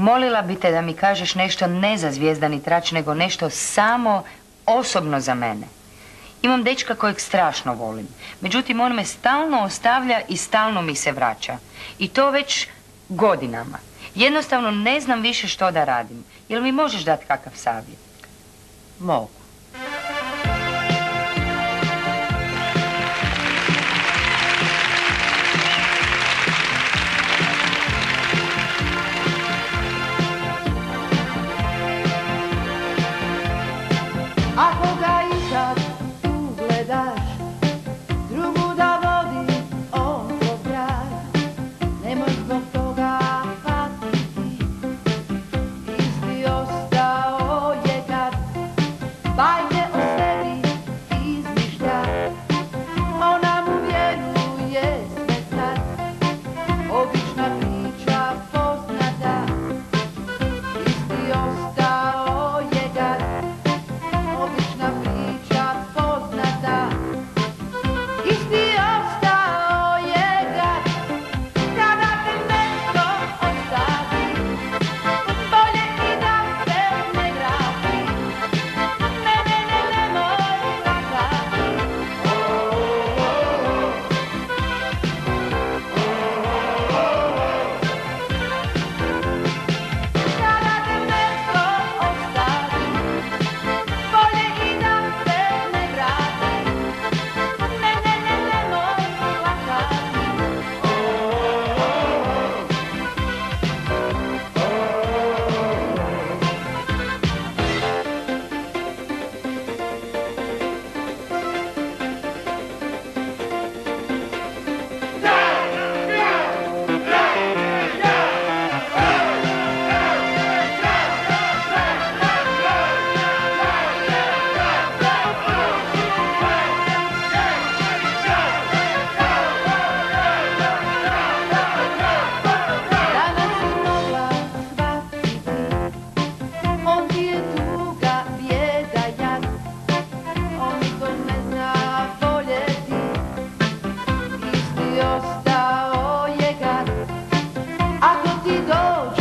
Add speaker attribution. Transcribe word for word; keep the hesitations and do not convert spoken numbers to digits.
Speaker 1: molila bi te da mi kažeš nešto ne za Zvijezdani trač, nego nešto samo osobno za mene. Imam dečka kojeg strašno volim. Međutim, on me stalno ostavlja i stalno mi se vraća. I to već godinama. Jednostavno ne znam više što da radim. Jel mi možeš dati kakav savjet?
Speaker 2: Mogu.
Speaker 3: Ako ga ikad ugledaš, drugu da vodi on kroz grad, nemoj zbog toga patiti, isti ostao je kad bajke o sebi izmišlja, ona mu vjeruje sve sad, obična priča poznata, isti ostao je kad obična priča poznata, isti ostao je gad, kada te nešto ostavi, bolje i da se ne vrati, ne, ne, ne, nemoj plakati. Kada te nešto ostavi, bolje i da se ne vrati, ne, ne, ne, nemoj plakati. Danas si mogla shvatiti, on ti je tuga, bijeda, jad, on nikog ne zna voljeti, isti ostao je gad. Ako ti dođe